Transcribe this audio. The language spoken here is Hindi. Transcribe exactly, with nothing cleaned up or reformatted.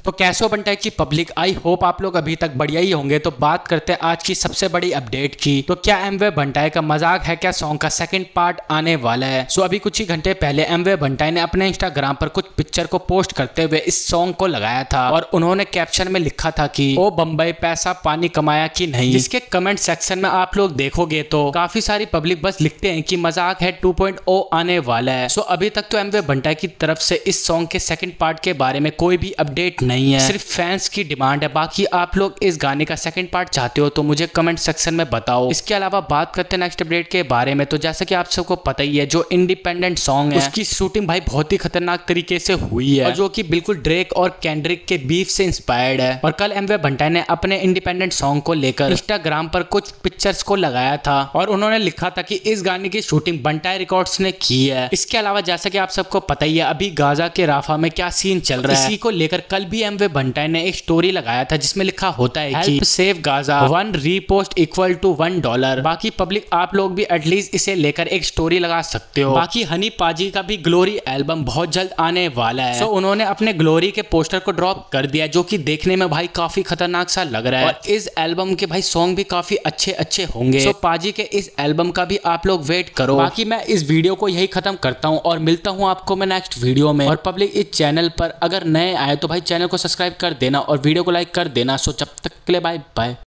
तो कैसे हो बंटाई की पब्लिक, आई होप आप लोग अभी तक बढ़िया ही होंगे। तो बात करते हैं आज की सबसे बड़ी अपडेट की। तो क्या एमवे बंटाई का मजाक है क्या सॉन्ग का सेकंड पार्ट आने वाला है। सो अभी कुछ ही घंटे पहले एमवे बंटाई ने अपने इंस्टाग्राम पर कुछ पिक्चर को पोस्ट करते हुए इस सॉन्ग को लगाया था और उन्होंने कैप्शन में लिखा था कि ओ बम्बई पैसा पानी कमाया कि नहीं। जिसके कमेंट सेक्शन में आप लोग देखोगे तो काफी सारी पब्लिक बस लिखते हैं कि मजाक है टू पॉइंट ओ आने वाला है। सो अभी तक तो एमवे बंटाई की तरफ से इस सॉन्ग के सेकंड पार्ट के बारे में कोई भी अपडेट नहीं है, सिर्फ फैंस की डिमांड है। बाकी आप लोग इस गाने का सेकंड पार्ट चाहते हो तो मुझे कमेंट सेक्शन में बताओ। इसके अलावा बात करते हैं नेक्स्ट अपडेट के बारे में। तो जैसा कि आप सबको पता ही है, जो इंडिपेंडेंट सॉन्ग है उसकी शूटिंग भाई बहुत ही खतरनाक तरीके से हुई है और जो कि बिल्कुल ड्रेक और केंड्रिक के बीफ से इंस्पायर्ड है। और कल एमवे बंटाई ने अपने इंडिपेंडेंट सॉन्ग को लेकर इंस्टाग्राम पर कुछ पिक्चर्स को लगाया था और उन्होंने लिखा था कि इस गाने की शूटिंग बंटाई रिकॉर्ड्स ने की है। इसके अलावा जैसा कि आप सबको पता ही है, अभी गाजा के राफा में क्या सीन चल रहा है, इसी को लेकर कल भी एमवे बंटाई ने एक स्टोरी लगाया था जिसमें लिखा होता है कि save Gaza, one repost equal to one dollar. बाकी पब्लिक आप लोग भी एटलीस्ट इसे लेकर एक स्टोरी लगा सकते हो। बाकी हनी पाजी का भी ग्लोरी एल्बम बहुत जल्द आने वाला है। सो so, उन्होंने अपने ग्लोरी के पोस्टर को ड्रॉप कर दिया जो कि देखने में भाई काफी खतरनाक सा लग रहा है और इस एल्बम के भाई सॉन्ग भी काफी अच्छे अच्छे होंगे। सो so, पाजी के इस एल्बम का भी आप लोग वेट करो। बाकी मैं इस वीडियो को यही खत्म करता हूँ और मिलता हूँ आपको मैं नेक्स्ट वीडियो में। और पब्लिक इस चैनल पर अगर नए आए तो भाई चैनल को सब्सक्राइब कर देना और वीडियो को लाइक कर देना। सो जब तक के लिए बाय बाय।